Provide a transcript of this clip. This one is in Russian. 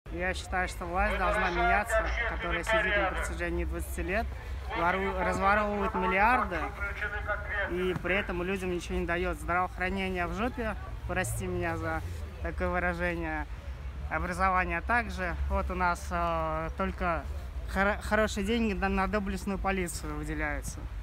Я считаю, что власть должна меняться, которая сидит на протяжении 20 лет, разворовывает миллиарды, и при этом людям ничего не дает. Здравоохранение в жопе, прости меня за такое выражение, образование также. Вот у нас только хорошие деньги на доблестную полицию выделяются.